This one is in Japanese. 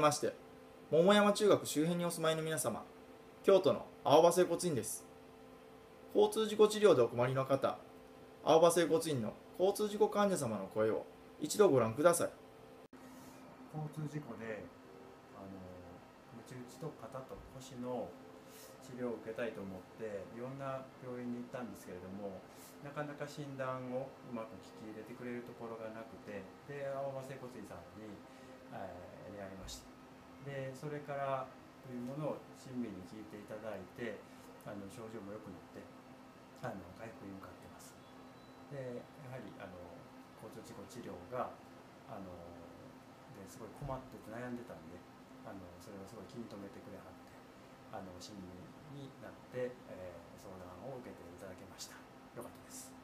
まして、桃山中学周辺にお住まいの皆様、京都の青葉整骨院です。交通事故治療でお困りの方、青葉整骨院の交通事故患者様の声を一度ご覧ください。 交通事故でムチ打ちと肩と腰の治療を受けたいと思っていろんな病院に行ったんですけれども、なかなか診断をうまく聞き入れてくれるところがなくて、で青葉整骨院さんに、出会いました。でそれからというものを親身に聞いていただいて、症状も良くなって回復に向かってます。でやはり交通事故治療がですごい困ってて悩んでたんで、それをすごい気に留めてくれはって、親身になって、相談を受けていただきました。よかったです。